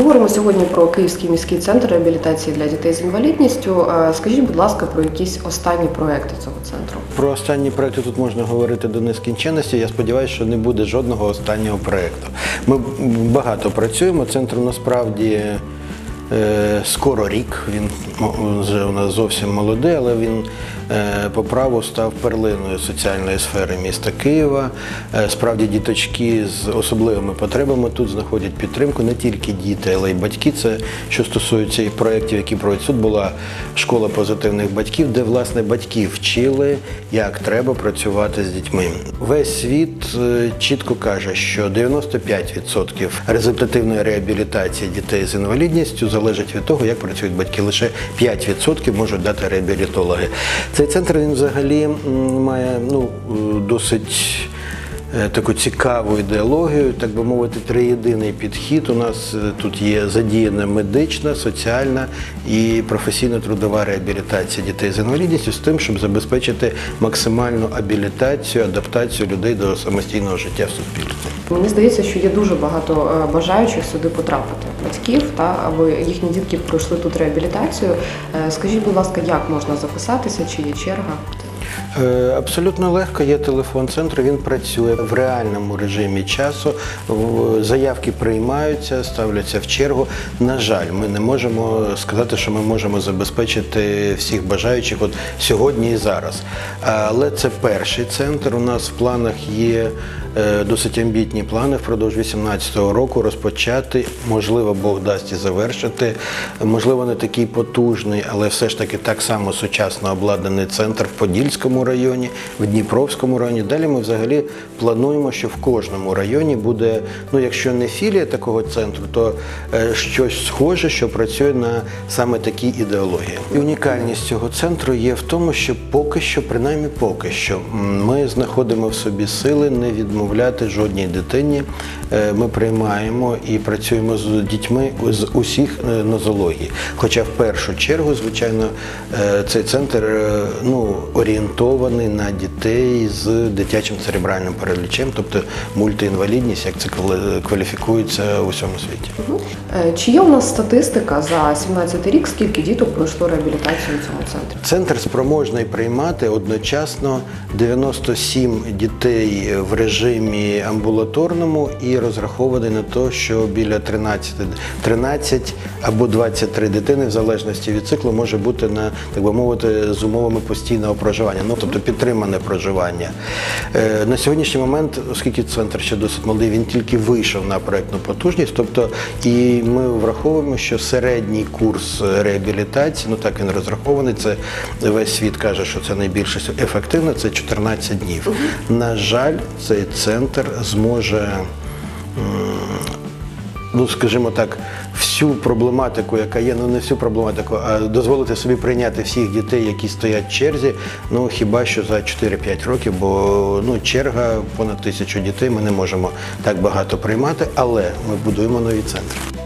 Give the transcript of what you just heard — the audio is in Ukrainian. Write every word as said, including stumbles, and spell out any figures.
Говоримо сьогодні про Київський міський центр реабілітації для дітей з інвалідністю. Скажіть, будь ласка, про якісь останні проекти цього центру. Про останні проекти тут можна говорити до нескінченності. Я сподіваюся, що не буде жодного останнього проекту. Ми багато працюємо. Центр насправді скоро рік, він вже у нас зовсім молодий, але він по праву став перлиною соціальної сфери міста Києва. Справді діточки з особливими потребами тут знаходять підтримку, не тільки діти, але й батьки. Це що стосується і проєктів, які проводять тут, була школа позитивних батьків, де, власне, батьки вчили, як треба працювати з дітьми. Весь світ чітко каже, що дев'яносто п'ять відсотків результативної реабілітації дітей з інвалідністю залежить від того, як працюють батьки. Лише п'ять відсотків можуть дати реабілітологи. Цей центр, він взагалі має ну, досить таку цікаву ідеологію, так би мовити, триєдиний підхід. У нас тут є задіяна медична, соціальна і професійно-трудова реабілітація дітей з інвалідністю з тим, щоб забезпечити максимальну абілітацію, адаптацію людей до самостійного життя в суспільстві. Мені здається, що є дуже багато бажаючих сюди потрапити батьків, та, аби їхні дітки пройшли тут реабілітацію. Скажіть, будь ласка, як можна записатися, чи є черга? Абсолютно легко, є телефон центру, він працює в реальному режимі часу, заявки приймаються, ставляться в чергу. На жаль, ми не можемо сказати, що ми можемо забезпечити всіх бажаючих от сьогодні і зараз. Але це перший центр, у нас в планах є досить амбітні плани впродовж дві тисячі вісімнадцятого року розпочати, можливо, Бог дасть і завершити, можливо, не такий потужний, але все ж таки так само сучасно обладнаний центр в Подільському районі, в Дніпровському районі. Далі ми взагалі плануємо, що в кожному районі буде, ну якщо не філія такого центру, то щось схоже, що працює на саме такій ідеології. І унікальність цього центру є в тому, що поки що, принаймні поки що, ми знаходимо в собі сили не відмовляти жодній дитині. Ми приймаємо і працюємо з дітьми з усіх нозологій. Хоча в першу чергу, звичайно, цей центр ну, орієнтований на дітей з дитячим церебральним паралічем, тобто мультиінвалідність, як це кваліфікується у всьому світі. Чи є у нас статистика за сімнадцятий рік, скільки діток пройшло реабілітацію у цьому центрі? Центр спроможний приймати одночасно дев'яносто сім дітей в режимі амбулаторному і розрахований на те, що біля тринадцять або двадцять три дитини, в залежності від циклу, може бути на, так би мовити, з умовами постійного проживання, ну, тобто підтримане проживання. На сьогоднішній момент, оскільки центр ще досить молодий, він тільки вийшов на проєктну потужність, тобто і ми враховуємо, що середній курс реабілітації, ну так він розрахований, це весь світ каже, що це найбільш ефективно, це чотирнадцять днів. На жаль, цей центр зможе, ну, скажімо так, всю проблематику, яка є, ну не всю проблематику, а дозволити собі прийняти всіх дітей, які стоять в черзі, ну хіба що за чотири-п'ять років, бо ну, черга понад тисячу дітей, ми не можемо так багато приймати, але ми будуємо нові центри.